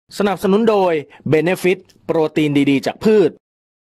สนับสนุนโดย Benefit โปรตีนดีๆจากพืช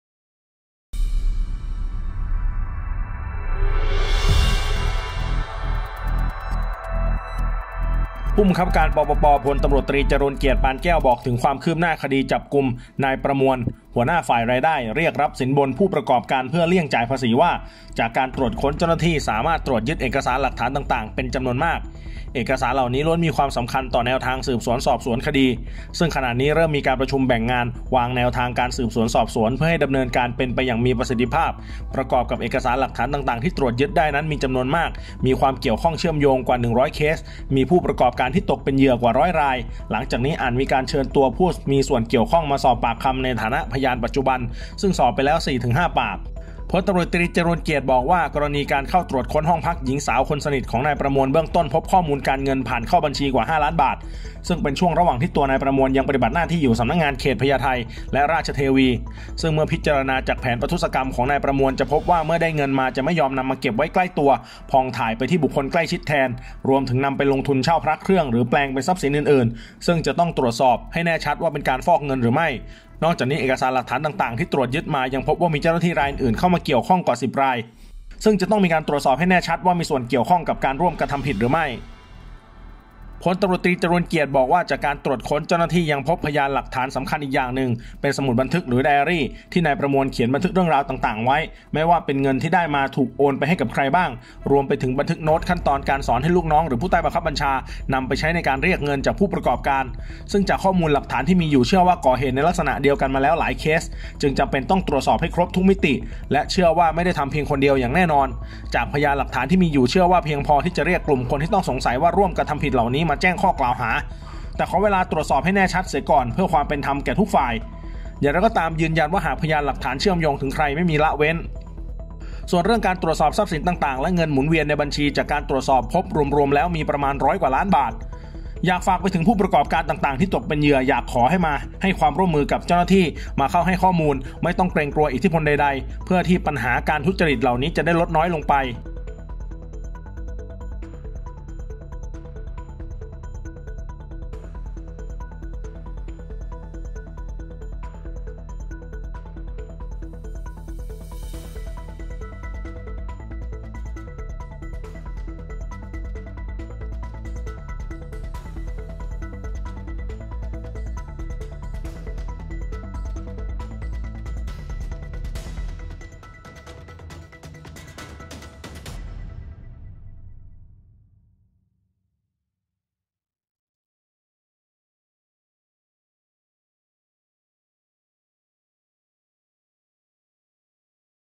ผู้บังคับการปปป.พลตำรวจตรีจรุน เกียรติปานแก้วบอกถึงความคืบหน้าคดีจับกุมนายประมวลหัวหน้าฝ่ายรายได้เรียกรับสินบนผู้ประกอบการเพื่อเลี่ยงจ่ายภาษีว่าจากการตรวจค้นเจ้าหน้าที่สามารถตรวจยึดเอกสารหลักฐานต่างๆเป็นจำนวนมากเอกสารเหล่านี้ล้วนมีความสำคัญต่อแนวทางสืบสวนสอบสวนคดีซึ่งขณะนี้เริ่มมีการประชุมแบ่งงานวางแนวทางการสืบสวนสอบสวนเพื่อให้ดำเนินการเป็นไปอย่างมีประสิทธิภาพประกอบกับเอกสารหลักฐานต่างๆที่ตรวจยึดได้นั้นมีจำนวนมากมีความเกี่ยวข้องเชื่อมโยงกว่า100เคสมีผู้ประกอบการที่ตกเป็นเหยื่อกว่า100รายหลังจากนี้อาจมีการเชิญตัวผู้มีส่วนเกี่ยวข้องมาสอบปากคำในฐานะพยานปัจจุบันซึ่งสอบไปแล้ว 4-5 ปากพลตำรวจตรีจรุน เกียรติบอกว่ากรณีการเข้าตรวจค้นห้องพักหญิงสาวคนสนิทของนายประมวลเบื้องต้นพบข้อมูลการเงินผ่านเข้าบัญชีกว่า5ล้านบาทซึ่งเป็นช่วงระหว่างที่ตัวนายประมวลยังปฏิบัติหน้าที่อยู่สำนักงานเขตพญาไทและราชเทวีซึ่งเมื่อพิจารณาจากแผนประทุษกรรมของนายประมวลจะพบว่าเมื่อได้เงินมาจะไม่ยอมนำมาเก็บไว้ใกล้ตัวพองถ่ายไปที่บุคคลใกล้ชิดแทนรวมถึงนำไปลงทุนเช่าพระเครื่องหรือแปลงเป็นทรัพย์สินอื่นๆซึ่งจะต้องตรวจสอบให้แน่ชัดว่าเป็นการฟอกเงินหรือไม่นอกจากนี้เอกสารหลักฐานต่างๆที่ตรวจยึดมายังพบว่ามีเจ้าหน้าที่รายอื่นเข้ามาเกี่ยวข้องกว่า10รายซึ่งจะต้องมีการตรวจสอบให้แน่ชัดว่ามีส่วนเกี่ยวข้องกับการร่วมกระทำผิดหรือไม่พลตำรวจตรีจรุน เกียรติบอกว่าจากการตรวจค้นเจ้าหน้าที่ยังพบพยานหลักฐานสำคัญอีกอย่างหนึ่งเป็นสมุดบันทึกหรือไดอารี่ที่นายประมวลเขียนบันทึกเรื่องราวต่างๆไว้ไม่ว่าเป็นเงินที่ได้มาถูกโอนไปให้กับใครบ้างรวมไปถึงบันทึกโน้ตขั้นตอนการสอนให้ลูกน้องหรือผู้ใต้บังคับบัญชานำไปใช้ในการเรียกเงินจากผู้ประกอบการซึ่งจากข้อมูลหลักฐานที่มีอยู่เชื่อว่าก่อเหตุในลักษณะเดียวกันมาแล้วหลายเคสจึงจำเป็นต้องตรวจสอบให้ครบทุกมิติและเชื่อว่าไม่ได้ทำเพียงคนเดียวอย่างแน่นอนจากพยานหลักฐานที่มีอยู่เชื่อว่าเพียงพอที่จะเรียกกลุ่มคนที่ต้องสงสัยว่าร่วมกระทำผิดเหล่านี้มาแจ้งข้อกล่าวหาแต่ขอเวลาตรวจสอบให้แน่ชัดเสียก่อนเพื่อความเป็นธรรมแก่ทุกฝ่ายอย่างไรก็ตามยืนยันว่าหากพยานหลักฐานเชื่อมโยงถึงใครไม่มีละเว้นส่วนเรื่องการตรวจสอบทรัพย์สินต่างๆและเงินหมุนเวียนในบัญชีจากการตรวจสอบพบรวมๆแล้วมีประมาณ100 กว่าล้านบาทอยากฝากไปถึงผู้ประกอบการต่างๆที่ตกเป็นเหยื่ออยากขอให้มาให้ความร่วมมือกับเจ้าหน้าที่มาเข้าให้ข้อมูลไม่ต้องเกรงกลัวอิทธิพลใดๆเพื่อที่ปัญหาการทุจริตเหล่านี้จะได้ลดน้อยลงไป